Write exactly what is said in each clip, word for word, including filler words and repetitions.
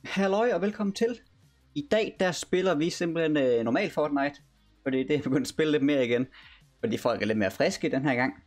Halløj og velkommen til. I dag der spiller vi simpelthen øh, normal Fortnite, fordi det er begyndt at spille lidt mere igen, fordi folk er lidt mere friske den her gang.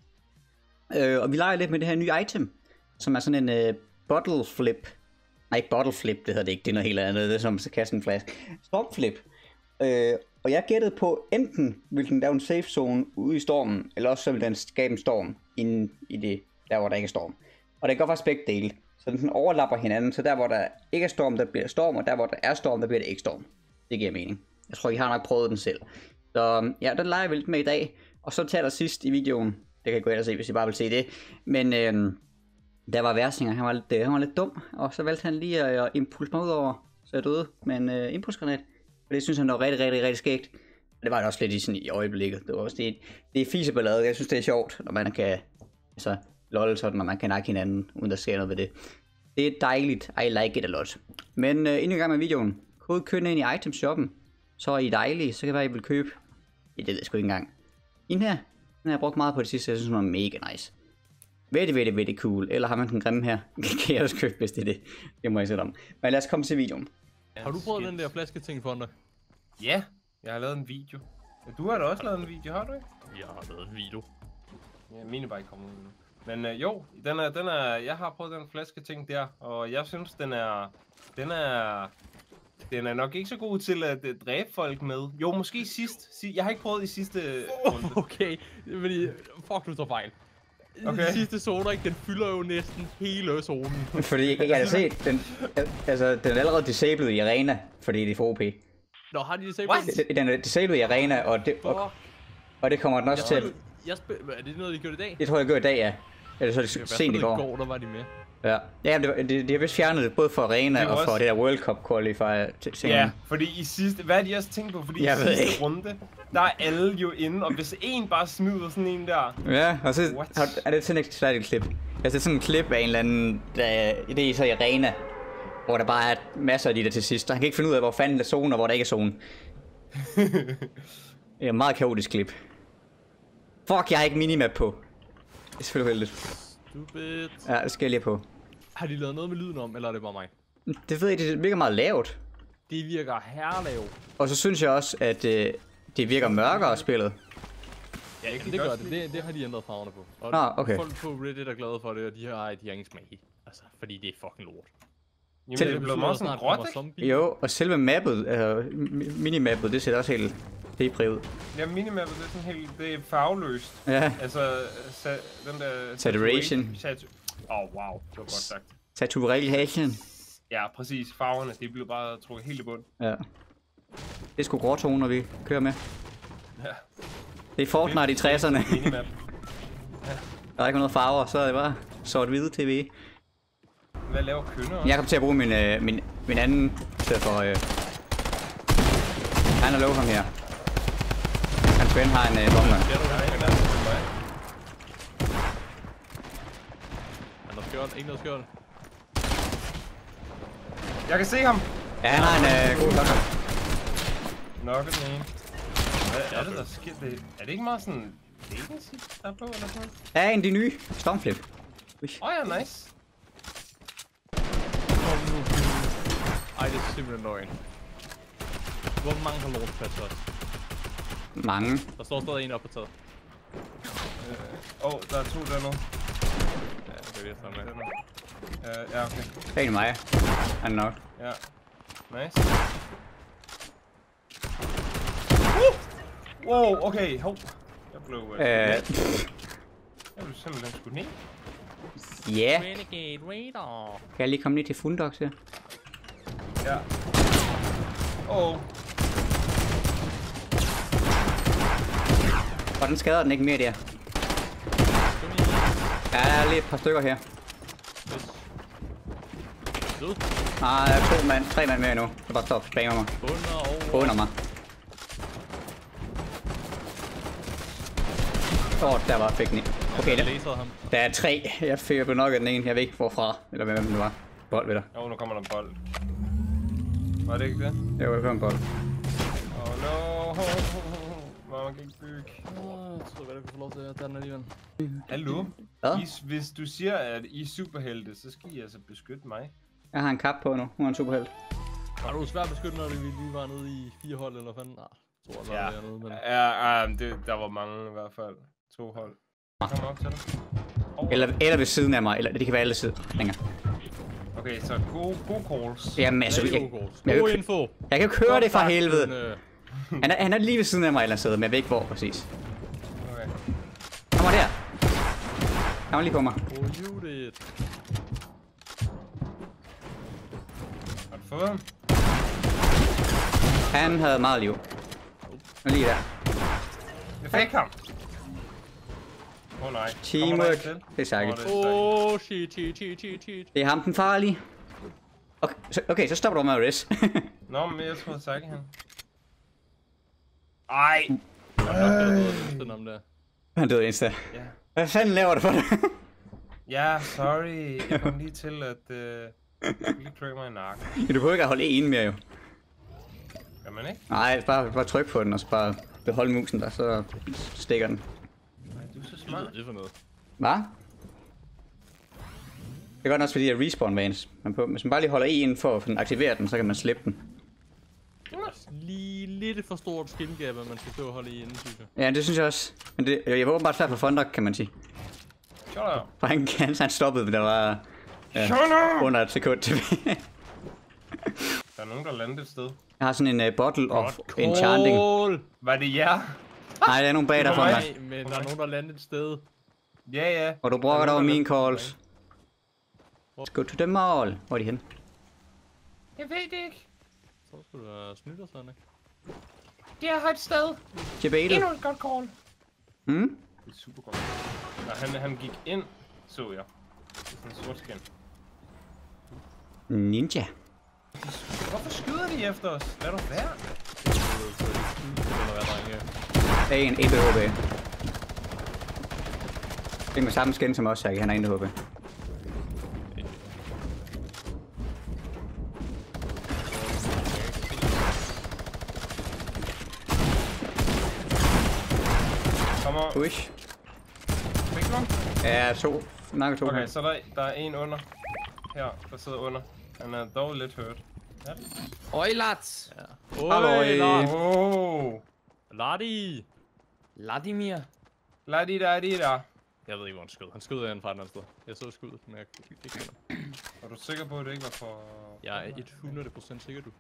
Øh, og vi leger lidt med det her nye item, som er sådan en øh, bottle flip. Nej, ikke bottle flip, det hedder det ikke, det er noget helt andet, det er som så kaste en flaske. Storm flip. Øh, og jeg gættede på, enten ville den lave en safe zone ude i stormen, eller også så ville den skabe en storm inde i det, der hvor der ikke er storm. Og det kan godt være begge dele. Så den overlapper hinanden, så der hvor der ikke er storm, der bliver storm, og der hvor der er storm, der bliver det ikke storm. Det giver mening. Jeg tror, I har nok prøvet den selv. Så ja, den leger vi lidt med i dag. Og så til sidst i videoen, det kan I gå ind og se, hvis I bare vil se det. Men øhm, der var Versinger, han var, lidt, han var lidt dum, og så valgte han lige at, at impulse mig ud over, så jeg døde med en øh, impulsgranat. Og det synes han var rigtig, rigtig, rigtig skægt. Og det var det også lidt i, sådan, i øjeblikket. Det var også det, det er fiseballade. Jeg synes, det er sjovt, når man kan altså, lol sådan, når man kan nakke hinanden, uden der sker noget ved det. Det er dejligt. I like it a lot. Men øh, inden i gang med videoen, kode køn ind i itemshoppen, så er I dejlige, så kan være, I vil købe. Ja, det ved jeg sgu ikke engang. Den her, den har jeg brugt meget på det sidste, jeg synes, den er mega nice. Very, very, very cool. Eller har man den grimme her, kan jeg også købe, hvis det er det. Det må jeg sætte om. Men lad os komme til videoen. Har du prøvet den der flasketing for dig? Ja, jeg har lavet en video. Du har da også lavet en video, har du ikke? Jeg har lavet en video. Ja, mine er bare ikke kommet ud nu. Men øh, jo, den er, den er, jeg har prøvet den flasketing der, og jeg synes, den er, den er, den er nok ikke så god til at uh, dræbe folk med. Jo, måske sidst. Jeg har ikke prøvet i sidste runde. Okay, fordi, fuck, du tager fejl. Okay. Den sidste zone, ikke, den fylder jo næsten hele zonen. Fordi jeg kan se, den, altså, den er allerede disabled i arena, fordi det er for O P. Nå, har de disabled? Den er disabled i arena, og det, og, og det kommer den også jeg til. Jeg er det noget, de gjorde i dag? Det tror jeg, jeg gjorde i dag, ja. Eller så er det det sent i går. I går, der var de med. Ja, ja, de, de, de har vist fjernet det både for arena og for også det der World Cup qualifier ting. Ja, fordi i sidste, hvad er de også tænkt på? Fordi jeg i sidste ikke. runde, der er alle jo inde, og hvis en bare smider sådan en der. Ja, og så har, er det sådan et særligt klip. Jeg ser sådan en klip af en eller anden, der, det er så i arena, hvor der bare er masser af de der til sidst. Og han kan ikke finde ud af, hvor fanden der er zone, og hvor der ikke er zone. Det er et meget kaotisk klip. Fuck, jeg har ikke minimap på. Det er selvfølgelig heldigt. Stupid. Ja, det skal jeg lige på. Har de lavet noget med lyden om, eller er det bare mig? Det ved jeg, det virker meget lavt. Det virker herrelavt. Og så synes jeg også, at øh, det virker mørkere spillet. Ja, det, det gør det. det. Det har de ændret farverne på. Og ah, okay. Folk på Reddit er glade for det, og de har, de har ingen smag. Altså, fordi det er fucking lort. Jamen, det er blevet meget sådan gråt, ikke? Jo, og selve mappet, øh, minimappet, det ser også helt depri ud. Ja, minimappet, det er sådan helt, det er farveløst. Ja. Altså, sa den der... Saturation. Åh, oh, wow, det var godt sagt. Saturation. Ja, præcis. Farverne, de blev bare trukket helt i bund. Ja. Det er sgu gråtoner, vi kører med. Ja. Det er Fortnite i tresserne. Ja. Der er ikke noget farver, så er det bare sort-hvide tv. Hvad laver kønner også? Jeg kommer til at bruge min, øh, min, min anden stedet for... Øh... Han er low ham her. Hans ven har en øh, bomber. Det er du ikke med. Han har skørt, ikke noget skørt. Jeg kan se ham! Ja, han har en øh, god bomber. Nok den ene. Hvad er det der sker? Det, er det ikke meget sådan... latency, der er på, eller sådan noget? Ja, en af de nye. Stormflip. Åh oh, ja, nice. Ej, det er simpelthen løgn. Hvor mange har lortpladser også? Mange. Der står stadig en oppe på taget. Åh, oh, der er to dernede. Ja, det er det, jeg med. Uh, ja, okay. Det er mig. Han er nok. Ja. Nice. Uh! Wow, okay, hov. Jeg blev... Uh, Øh... jeg blev simpelthen skudt ned. Ja. Renegade Raider. Kan jeg lige komme ned til Fundox her? Ja. Åh. Oh. Hvordan skader den ikke mere der? Ja, der er lige et par stykker her. Nej, der er to mand, tre mand mere nu. Jeg bare stop, spanger mig. Under Under mig. Åh, oh, der var fik den. Okay, der, der er tre. Jeg fik jo nok af den ene. Jeg ved ikke hvorfra, eller hvem det var. Bold ved dig. Jo, nu kommer der en bold. Var det ikke det? Jo, jeg kom en bold. Oh no. Man kan ikke bygge. Jeg tror, hvad du kan få lov til at tage den alligevel. Hallo? Hvad? I, hvis du siger, at I er superhelte, så skal I altså beskytte mig. Jeg har en kap på nu. Hun er en superhelt. Har du svært beskyttet, når vi lige var nede i fire hold, eller hvad fanden? Nej, tror jeg, Ja, der nede, men... ja, ja det, der var mange i hvert fald. To hold. Jeg kommer op til dig. Oh. Eller, eller ved siden af mig, eller det kan være alle sider længere. Okay, så gode, gode calls. Jamen altså, Det er jeg, gode calls. jeg, God jeg, info. jeg kan jo køre Godt det for sagt, helvede. men, øh, Han er, han er lige ved siden af mig eller andet sted, men jeg ved ikke hvor præcis. Okay. Han var der. Han var lige på mig. Oh, you did. Har du fået ham? Han havde meget liv. Og lige der. Jeg fik ham. Åh oh, nej. Teamwork. Det er særligt. Åh, oh, shit, shit, shit, shit, shit. Det er ham den farlige. Okay, så, okay, så stopper du med at res. Nå, men jeg tror Saki han. Ej. Der. Han døde insta. Ja. Hvad fanden laver du for det? Ja, sorry. Jeg kom lige til at øh, lige klø mig i nakken. Du behøver ikke at holde en mere jo. Kan man ikke? Nej, bare, bare tryk på den og så bare beholde musen der, så stikker den. Nej, du er så Hvad smart. er det for noget? Hvad? Det er godt også fordi, at respawn vanes. Men på, hvis man bare lige holder en for at aktivere den, så kan man slippe den. Det er lige lidt for stort skin gap, at man skal stå og holde i inden, synes jeg. Ja, det synes jeg også. Men det, jeg var åbenbart svært for Thunder, kan man sige. Shut up. For han, han, han stoppede, men der var ja, Shut up! under et sekund tilbage. Der er nogen, der landede et sted. Jeg har sådan en uh, bottle of Godt enchanting. call. Var det jer? Nej, der er nogen bag der Det for var mig. Nej, men der er nogen, der landede et sted. Ja, ja. Og du brokker dig over Der er mine nogen, der calls. Let's go to the mall. Hvor er de henne? Jeg ved det ikke. Så skulle du have snydt og sådan, ikke? Det er et sted. Jebailet. Endnu et godt call. Hmm? Det er super godt. Nå, han, han gik ind, så jeg. Det er sådan en sort skin. Ninja. Hvorfor skyder de efter os? Lad du være. Eller hvad, drenge? Der er en et H P. Det er med samme skin som os, Saki. Han er en H P. Kommer. Push. Fik du ham? Ja, to. Nok to. Okay, så der, der er en under. Her, der sidder under. Han er dog lidt hurt. Ja. Oj, lads. Ja. Halløj. Øj, Lars. Oh. Ladi. Vladimir. Lad de der, de der. Jeg ved ikke, hvor han skød. Han skød af en fra et andet sted. Jeg så skuddet, men jeg kunne ikke finde ham. Er du sikker på, at det ikke var for... Jeg er hundrede procent sikker, du.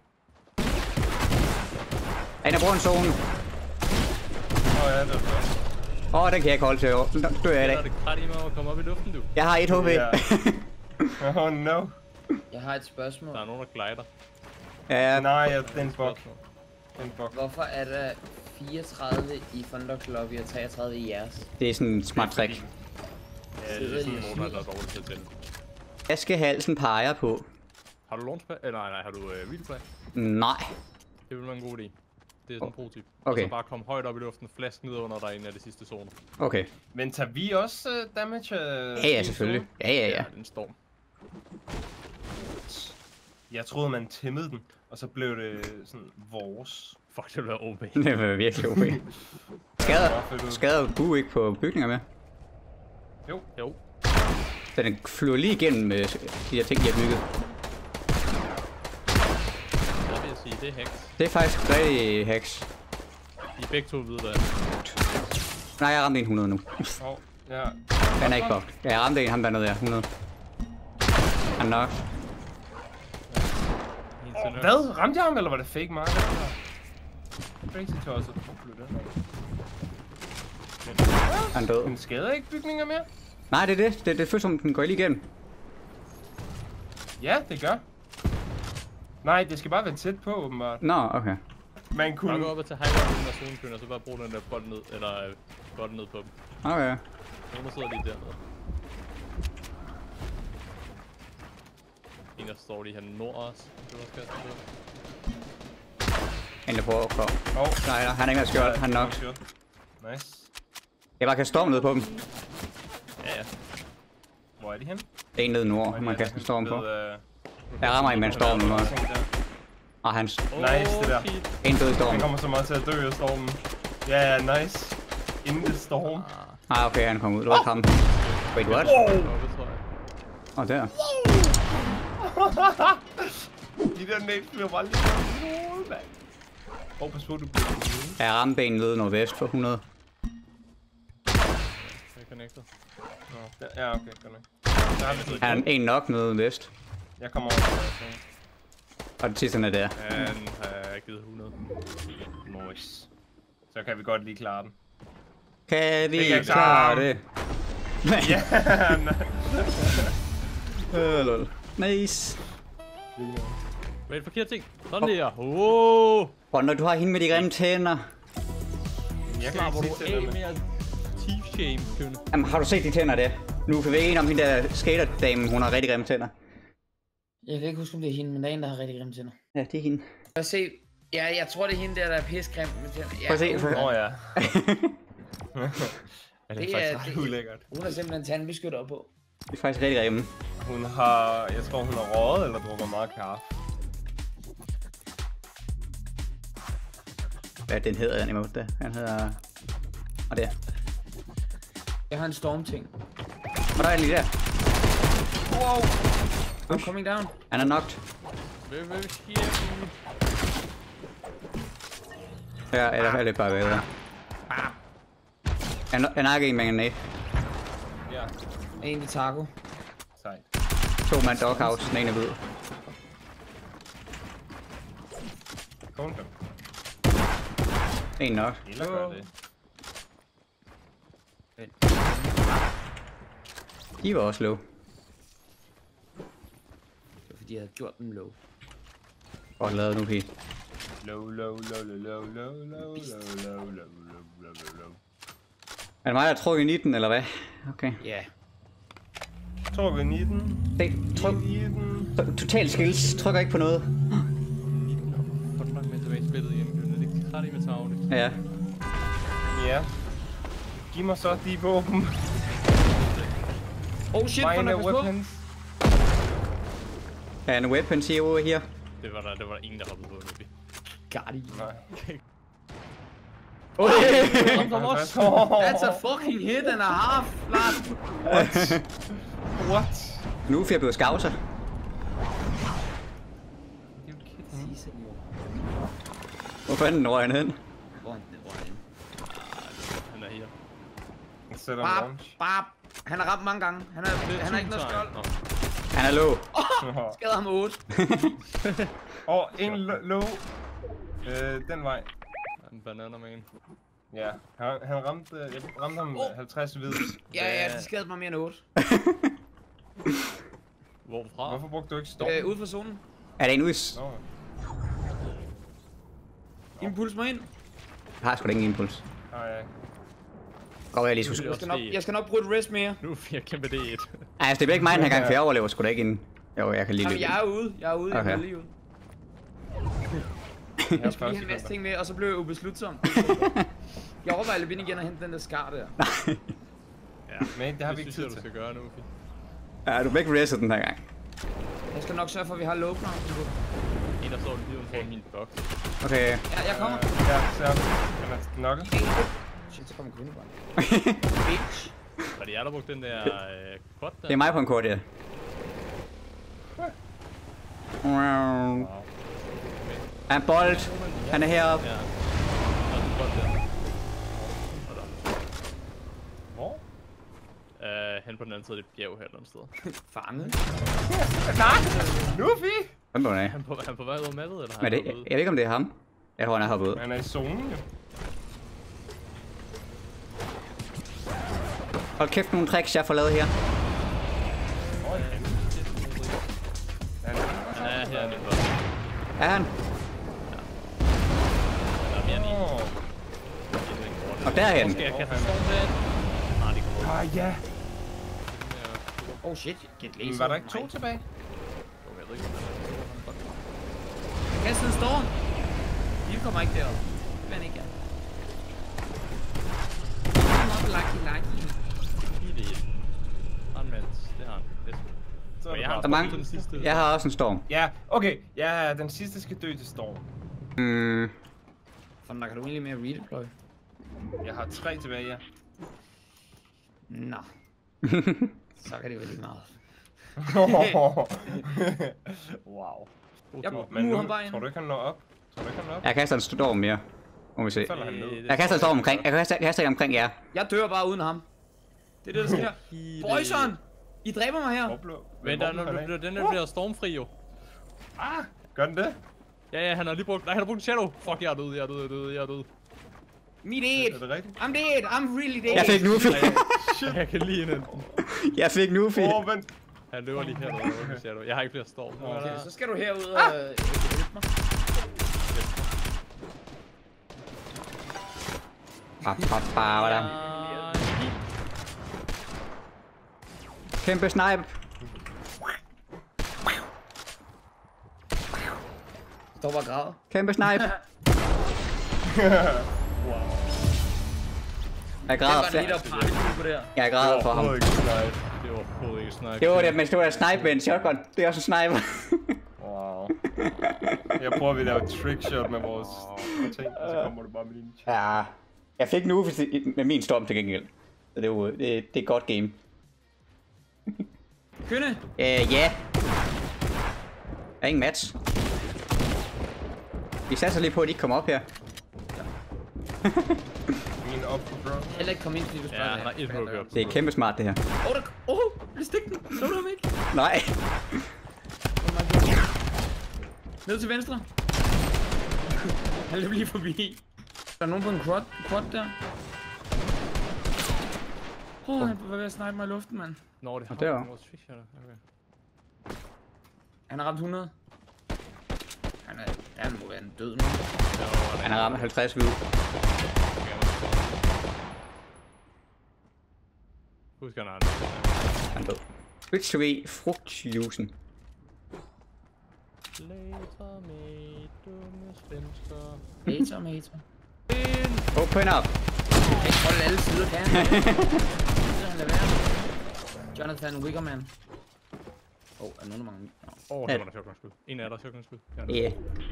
Han er brugt en zone. Åh oh, ja, det er det. Åh, oh, den kan jeg ikke holde til. Så dør jeg i Der dag. er det krat i mig at komme op i luften, du. Jeg har et H P. Ja. Oh no. Jeg har et spørgsmål. Der er nogen, der glider. Ja, ja. Nej, ja, det er en bug. Det er en bug. Hvorfor er der fireogtredive i Thunderk Lobby og treogtredive i jeres? Det er sådan en smart trick. Ja, det er sådan nogen, der er dårligt til at tænde. Jeg skal halsen peger på. Har du launchpad? Eh, nej, nej, har du uh, wheelfly? Nej. Det vil være en god idé. Det er sådan en pro-tip. Okay. Og så bare komme højt op i luften, flask ned under dig ind af det sidste zone. Okay. Men tager vi også uh, damage? Uh, Ja, ja, selvfølgelig. Ja, ja, ja. det er en storm. Jeg troede, man tæmmede den, og så blev det sådan vores. Fuck, det vil være O P. Det var virkelig O P. Skader, skader Bu ikke på bygninger med? Jo. Jo. Så den flyver lige igennem øh, de her ting, de har bygget. Jeg vil sige, det er hacks. Det er faktisk rigtig hacks. I er begge to ved, hvad Nej, jeg ramte en hundrede nu. Åh, oh, ja. Han er ikke bugged. Ja, jeg ramte en, ham dernede, ja. hundrede. Han nok. Oh, hvad? Ramte jeg ham, eller var det fake marker? Crazy tosset. Han død. Den skader ikke bygninger mere? Nej, det er det. Det er det første, som den går lige igennem. Ja, det gør. Nej, det skal bare være tæt på, åbenbart. Nå, okay. Man Kunne kunne... du gå op og tage highlight og zonekøn, og så bare bruge den der bold ned, eller øh, bold ned på dem. Okay. Nogen, der sidder lige dernede. En, der står lige her nord også. Det var skadet på. En, der prøver at komme. Åh, Nej, nej, han er ikke mere skjold. Han er nok. Nice. Jeg bare kan storme ned på dem. Ja, ja. Hvor er de henne? Det er en nede nord, man kan storme på. Jeg rammer en med en storm nu. Og han... Nice, det der. En død i Han stormen. kommer så meget til at dø af stormen. Ja, ja, nice. Inden det storm. Ah, okay, han kom ud. Det var ikke ham. Wait, what? Wow! Det tror jeg. Åh, oh, der. De der næste bliver bare lige sådan, mand. Åh, pas på, du bliver... Jeg ramte en nede nordvest for hundrede. Jeg er connected. Nå, der- ja, okay, godt nok. Der har vi fået Han er igen. en nok nede vest. Jeg kommer over til dig. Og det sidste er der. Han har givet hundrede. Nice. Så kan vi godt lige klare den. Kan vi Det kan klare klare. det? Ja, Øh, lol. Nice. Hvad er det forkerte ting? Sådan der. Åh! Og når du har hende med de grimme tænder. jeg kan Slapper ikke du sige til af dig. med at teeth shame, Kønne? Jamen, har du set de tænder der? Nu kan vi ikke enige om hende der skaterdame, hun har rigtig grimme tænder. Jeg kan ikke huske, om det er hende, men der er en, der har rigtig grimme tænder. Ja, det er hende. Prøv at se. Ja, jeg tror, det er hende der, der er pissegrim med tænder. Ja, Prøv at se. hun- Åh, ja. Ja, det Det er er- faktisk ret det- ulækkert. Hun har simpelthen tandbeskytter på. Det er faktisk rigtig grimme. Hun har, jeg tror hun har røget eller drukket meget kaffe. Hvad den hedder, den emote der? Han hedder... Og der. Jeg har en stormting. Og der er en lige der. Wow! I'm coming down. Han er knocked. Hvad hvad sker der? Ja, eller er det bare bedre. Han han er ikke en med en næ. Ja, En til taco. sejt. To mand doghouse, den ene er hvid. Kom så. En nok. Eller gør det. De var også low. Det var fordi, jeg havde gjort dem low. Godt lavet nu, Pete. Low, low, low, low, low, low, low, low, low, low, low, low, low, low. Er det mig, der tror i nitten, eller hvad? Okay. Ja. Trykker i den. Se, tryk. I den. Total skills. Trykker ikke på noget. Hvor er du med tilbage i spillet igen, Kønne? Det er kraftigt med tavligt. Ja. Ja. Giv mig så de våben. Oh shit, Mine for pas på. weapons. And weapons here over here. Det var der, det var der ingen, der hoppede på nu. Guardian. Nej. Kom from os! That's a fucking hit and a half, Lars. What? What? Nu er jeg blevet skavser. Hvor fanden røg han hen? Hvor er han? Hvor er han? Han er her. Jeg sætter en Bap, launch. bap. Han har ramt mange gange. Han har, han har ikke noget skjold. Nå. Han er low. Skader ham otte. Åh, en lo- low. Øh, den vej. En banana man. Ja, han, han ramte, øh, jeg ramte ham Oh. halvtreds hvid. Ja, ja, de skadede mig mere end otte. Hvorfra? Hvorfor brugte du ikke storm? Øh, ude for zonen. Er der en us? Nå, Impuls mig ind. Jeg har sgu da ingen impuls. nej, ja. Godt, jeg lige skulle... Jeg skal nok, jeg skal nok bruge et rest mere. Nu fik jeg kæmpe D et. Ej, altså, det bliver ikke mig den her gang, for jeg overlever sgu da ikke inden. Jo, jeg kan lige Jamen, løbe. jeg er ude. Jeg er ude. Jeg Okay. er lige ude. Jeg Jeg skulle lige have en masse ting med, og så blev jeg ubeslutsom. Jeg overvejer lidt ind igen og hente den der skar der. Ja, Men det har vi det ikke synes tid jeg, du til. skal gøre nu. Fie. Ja, du bliver ikke reset den her gang. Jeg skal nok sørge for, at vi har low ground. En, der står lige uden for min boks. Okay. Ja, jeg kommer. Øh, Ja, så han er knocket. Shit, så kommer kvindebånd. Bitch. Var det jer, der brugte den der øh, quad der? Det er mig på en kort, ja. Wow. Wow. Han er bold. Han er heroppe. Ja. Og den quad der. Hvor? Øh, hen på den anden side af det bjerg her et eller andet sted. Fanget. Nej! Nu er vi! Hvem er det? Han på, han på vej ud af mappet, eller har Men han det, jeg hoppet ved ikke, om det er ham. Jeg tror, han er hoppet ud. Han er i zonen, jo. Hold kæft, nogle tricks, jeg får lavet her. Hvor er han? Han er Han er her i Er han? Der er mere end en. Åh. Og derhen. Skal jeg kaste en storm derhen? Nej, det kommer ud. Ah, ja. Oh shit, get laser. Men var der ikke to tilbage? Jeg ved ikke, om han er. Kast en storm. Vi kommer ikke derop. Det vil han ikke gerne. Kom op, lucky, lucky. Lige det et. Han mands. Det har han. Det er sgu. Så er Men det jeg har Der bare- er en mange. den sidste. Jeg har også en storm. Ja, okay. Ja, den sidste skal dø til storm. Mm. For der kan du egentlig mere redeploy. Jeg har tre tilbage, ja. Nå. Så kan det jo lige meget. Wow. Jeg Men nu nu, ham bare ind. tror du ikke, han når op? Tror du ikke, han når op? Jeg kaster en storm mere. Må vi se. Så falder han ned. Jeg kaster en storm omkring. Jeg kaster, jeg kaster en omkring jer. Jeg dør bare uden ham. Det er det, der sker. Boyson! I dræber mig her. Hvor blev- Men hvor der, blev når han du af? bliver den der bliver stormfri jo. Ah, gør den det? Ja, ja, han har lige brugt, nej, han har brugt en shadow. Fuck, jeg er død, jeg er død, jeg er død, jeg er død. Me dead. Er det rigtigt? I'm dead. I'm really dead. Jeg fik Nufi. Jeg kan lige en Jeg fik Nufi. Åh, oh, vent. Han løber lige hernede over en shadow. Jeg har ikke flere storm. Okay, så skal du herud og øh, hjælpe mig. Bap, bap, bap, da. Kæmpe snipe. Står bare gravet. Kæmpe snipe. Jeg græder Det var lige der for, party på der. jeg græder for ham. Det var overhovedet ikke snipe. Det var det, men det var en snipe med en shotgun. Det er også en sniper. Wow. Jeg prøver, at vi laver trickshot med vores ting, og så kommer du bare med din chat. Ja. Jeg fik Nufi til- med min storm til gengæld. Så det er jo det, det er et godt game. Kønne. Øh, ja. Der er ingen match. Vi satser lige på, at de ikke kommer op her. Min op på bro. Heller ikke komme ind, fordi du spørger. Ja, han har et hug op. Det er kæmpe smart, det her. Åh, der... Åh, bliv stik den. Så du ham ikke? Nej. Ned til venstre. Han løb lige forbi. Der er nogen på en quad, quad der. Åh, oh, han var ved at snipe mig i luften, mand. Nå, det har Og der. vores trickshotter. Okay. Han har ramt hundrede. Han er... Han må være en død nu. Han har ramt halvtreds hvide. Husk, han har det. Han er død. Switch to be frugtjuicen. Later med dumme svensker. Hater, hater. Open up. Jeg kan holde alle sider, kan han? Så han lader være. Jonathan Wickerman. Åh, oh, er der nogen, der mangler? Åh, oh, det var der shotgun-skud. En af der shotgun-skud. Ja.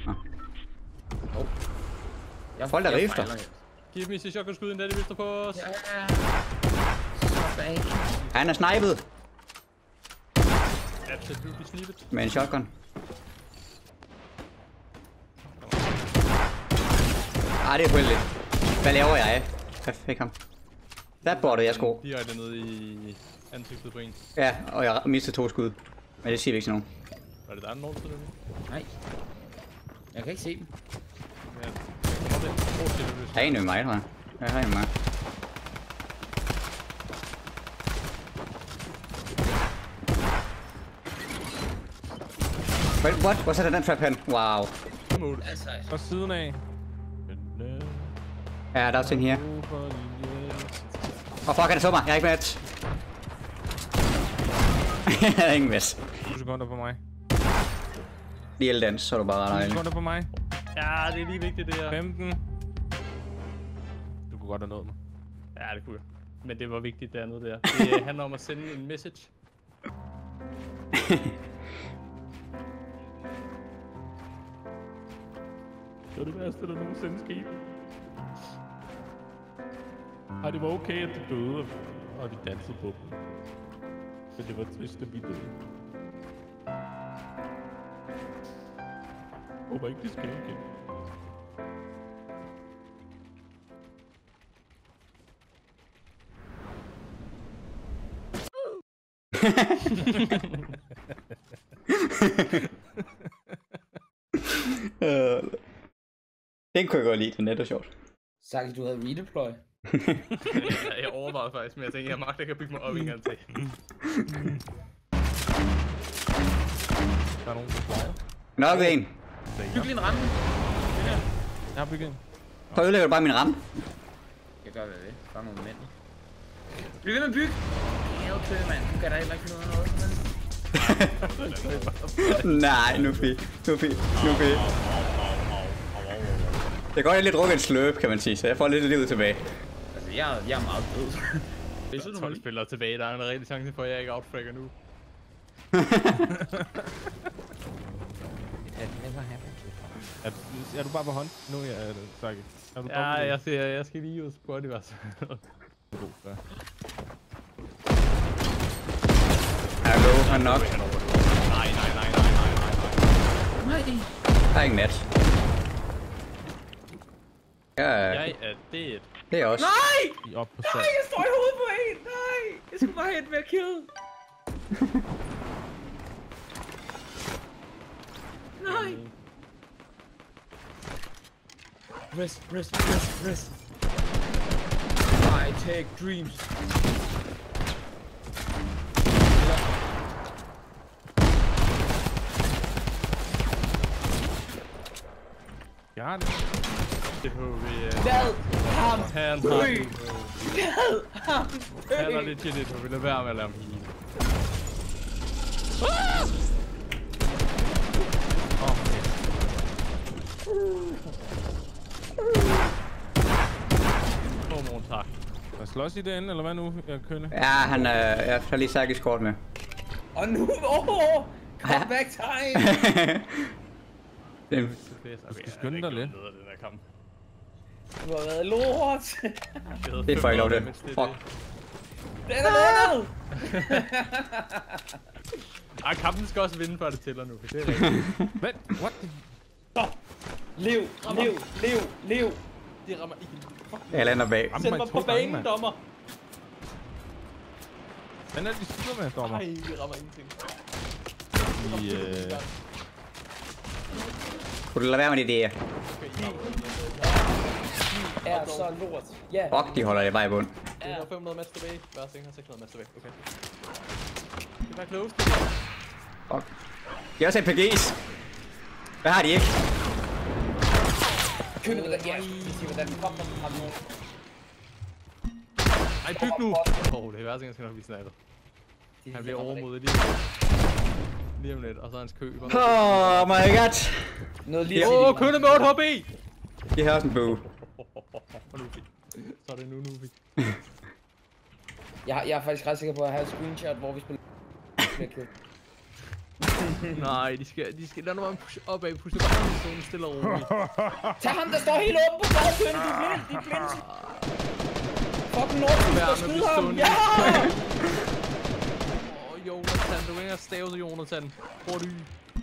Jeg, Folk, der jeg rifter. fejler helt. Giv mig sit shotgun-skud, inden det vifter på os. Ja, ja. Så bag. Han er snipet Absolutely snippet. med en shotgun. Ah, det er uheldigt. Hvad laver jeg? Jeg fik ham. Der bortede jeg sko. Direkte ned i ansigtet på en. Ja, og jeg mistede to skud. Men det siger vi ikke til nogen. Var det der en nogen til det? Nej. Jeg kan ikke se dem. Ja. Kom op det. Åh, det er løs. Der er en med mig, tror jeg. Jeg har en med mig. Wait, what? Hvor sætter den trap hen? Wow. Mål. Altså, Fra siden af. Ja, der er også en her. Åh, oh, fuck, han så mig. Jeg er ikke match. Jeg er ingen match. to sekunder på mig. Lige eldans, så er du bare ret to ejlig. sekunder på mig. Ja, det er lige vigtigt det her. femten. Du kunne godt have nået mig. Ja, det kunne jeg. Men det var vigtigt dernede der. Det handler om at sende en message. Det var det værste, der nogensinde skete. Og det var okay, at de døde, og vi dansede på dem. Men det var trist, at vi døde. Jeg håber ikke, det sker igen. Øh, Den kunne jeg godt lide, den er sjovt. sagt, du havde redeploy. Jeg overvejede faktisk, men jeg tænkte, jeg magter ikke at bygge mig op en gang til. Der er nogen, der flyder. Nok en. Byg lige en ramme. Jeg har bygget en. Så ødelægger du bare min ramme. Jeg gør, hvad jeg vil. Fang nogle mænd. Bliv ved med at bygge. Ja, okay, mand. Du kan da heller ikke finde ud af noget. Men... Nej, nu fik. Nu fik. Nu fik. Jeg kan godt have lidt drukket en sløb, kan man sige, så jeg får lidt af livet tilbage. Altså, jeg, jeg er meget død. Det er sådan, tolv spillere tilbage, der er en rigtig chance for, at jeg ikke outfragger nu. Er, er du bare på hånd? Nu er det sagt. Er du Ja, jeg, ser, jeg skal lige ud på det, altså. Hallo, han nok. Nej, nej, nej, nej, nej, nej, nej. Nej. Der er ikke nat. Ja, Jeg er dead. det er også. Nej! I er op på Nej, salg. jeg står i hovedet på en! Nej! Jeg skal bare hen med at kill. Nej! Rest, rest, rest, rest. I take dreams. Jeg har det. Det må vi... Uh... Lad ham Han dø! har... Lad ham dø! Han er legit et, vi lader være med at lade ham hele. God morgen, tak. Hvad slås I derinde, eller hvad nu, jeg kønne? Ja, han, øh, jeg har lige Sarkis kort med. Og nu, åh! Oh, comeback time! Den, Du skal skynde dig lidt. Den her kamp. Du har været lort! det får jeg lov til. Fuck. Den er vundet! Ej, kampen skal også vinde, før det tæller nu, for det er rigtigt. Hvad? What? Lev, lev, lev, lev! Det rammer ikke. Fuck. Jeg lander bag. Ramte Send mig mig to på gange, banen, mand. dommer. Hvordan er det, de skyder med, dommer? Nej, vi rammer ingenting. I, øh... Kunne du lade være med det der? Er så lort. Ja. Fuck, de holder det bare i bund. Det er fem hundrede match tilbage. Hver ting har seks hundrede match tilbage. Okay. Det var close. Fuck. De har også A P G's. Hvad har de ikke? Kønne med den. Ja, vi siger, hvordan fuck man har nu. Ej, byg nu! Åh, oh, det er hver ting, jeg skal nok blive snappet. Han bliver overmodet lige om lidt. Lige om lidt, og så er hans kø. Oh my god. Noget lige Åh, oh, kønne med otte H P! De har også en bue. Og nu så er det nu, nu vi. Jeg, jeg er faktisk ret sikker på at have et screenshot, hvor vi spiller. Nej, de skal, de skal lade mig push opad, pushe bare ind i zonen stille og roligt. Tag ham, der står helt oppe på bagsøen, de er blind, de er blind. Fucking Nordtysk, der skyder ham, ja! Åh, Jonathan, du ringer stave til Jonathan. Hvor er du?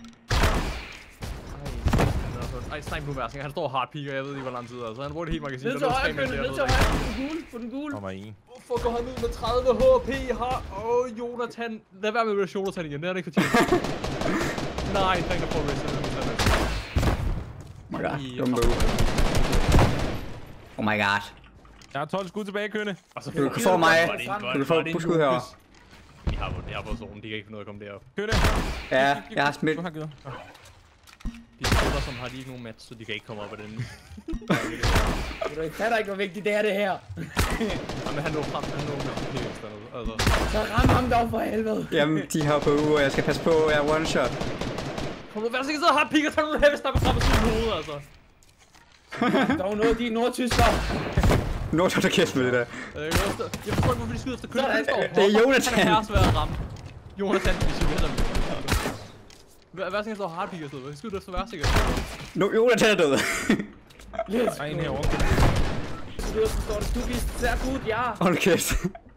Ej, snipe nu værtsing, han står hardpeaker, jeg ved ikke hvor lang tid, altså han bruger det hele magasin. Ned til højre, Kønne, ned til højre, på den gule, på den gule. Kommer en. Hvorfor går han ud med tredive H P her? Åh, oh, Jonathan. Lad være med at rush Jonathan igen, det er det ikke fortjent. Nej, jeg tænker på at rush Jonathan. Oh my god, dum bue. Oh my god. Jeg har tolv skud tilbage, Kønne. Og så Du kan få mig. Du kan få et skud herovre. De har på, de har på zonen, de kan ikke finde ud af at komme derop. Kønne. Ja, jeg har smidt. Du har givet. De spiller, som har de ikke nogen match, så de kan ikke komme op af den. Du fatter ikke, hvor vigtigt det er det her. Jamen, han når frem, han når frem helt ekstra noget. Altså. Så ram ham dog for helvede. Jamen, de har på uge, og jeg skal passe på, jeg er one shot. Kom nu, vær så ikke sidde og hardpeaker, så nu have snappe frem af sin hoved, altså. Der var noget af de nordtyskere. Nu tager der kæft med det der. Jeg forstår ikke, hvorfor de skyder efter kønnen. Han står Det er Jonathan. Han er her svært at ramme. Jonathan, vi siger det. Hvad skal jeg stå hardpeaker stedet? Jeg skyder efter værsikker. Nu, Jonathan er død. Let's Der er en go. herovre. Så står der Stugis, ser gut, ja. Hold kæft.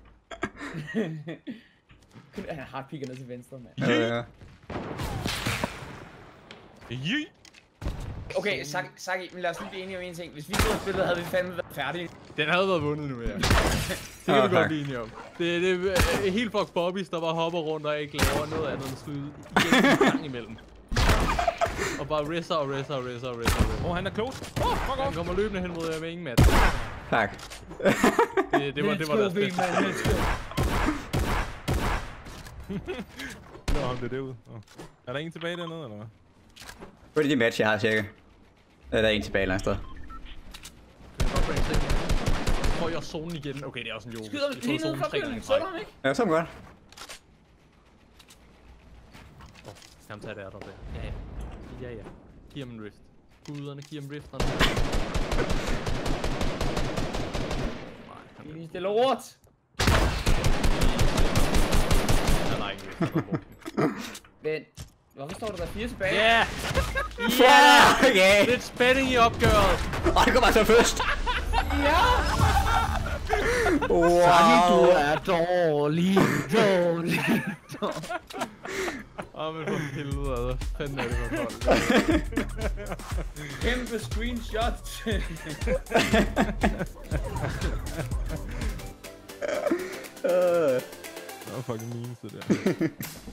Han har hardpeaker ned til venstre, mand. Ja, ja. Jee. Okay, Saki, Saki, men lad os lige blive enige om en ting. Hvis vi skulle have spillet, havde vi fandme været færdige. Den havde været vundet nu, ja. Det kan Åh, vi godt tak. blive enige om. Det, det er helt fuck Bobbies, der bare hopper rundt og ikke laver noget andet end skyde igen en gang imellem. Og bare risser og risser og risser og risser. Åh, oh, han er close. Åh, oh, fuck Han off. kommer løbende hen mod jer med ingen match. Tak. Det, det var, det var deres bedste. Nå, ham blev det ud. Oh. Er der en tilbage dernede, eller hvad? Hvor er det de match, jeg har cirka? Der er en tilbage et eller andet sted. Får jeg zonen igen? Okay, det er også en joke. Skyder lige ned fra kølen, så du ham ikke? Ja, så er det godt. Kan tage det af der. Ja, ja. Ja, ja. Giv ham en rift. Guderne, giv ham rifterne. Vi stiller lort. Han har ikke rift. Vent. Hvorfor står der der fire tilbage? Ja! Fuck, yeah. Lidt spænding i opgøret. Åh, det går bare så først. Ja! Wow. Du er dårlig, dårlig, dårlig. Åh, men for helvede, hvad fanden er det for hold? Kæmpe screenshot. Øh. Det var fucking memes, det der.